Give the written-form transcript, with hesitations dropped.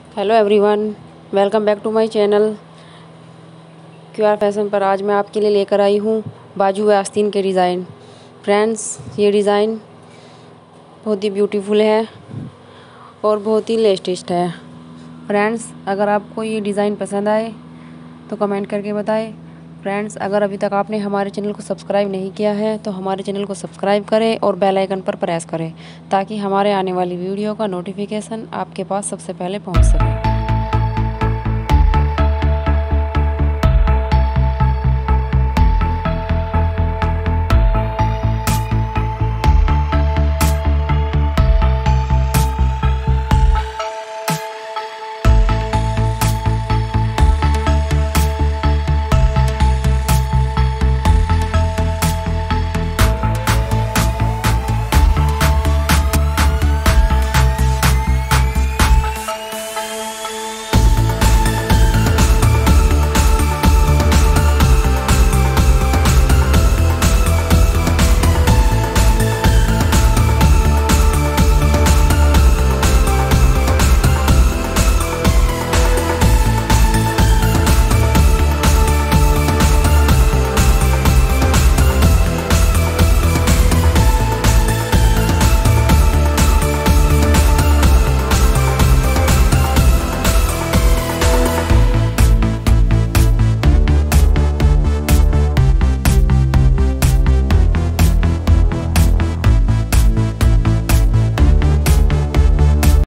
Hello everyone, welcome back to my channel QR fashion पर। आज मैं आपके लिए लेकर आई हूँ बाजू व आस्तीन के डिज़ाइन। फ्रेंड्स, ये डिज़ाइन बहुत ही ब्यूटीफुल है और बहुत ही लेटेस्ट है। फ्रेंड्स, अगर आपको ये डिज़ाइन पसंद आए तो कमेंट करके बताएं। फ्रेंड्स, अगर अभी तक आपने हमारे चैनल को सब्सक्राइब नहीं किया है तो हमारे चैनल को सब्सक्राइब करें और बेल आइकन पर प्रेस करें ताकि हमारे आने वाली वीडियो का नोटिफिकेशन आपके पास सबसे पहले पहुंच सके।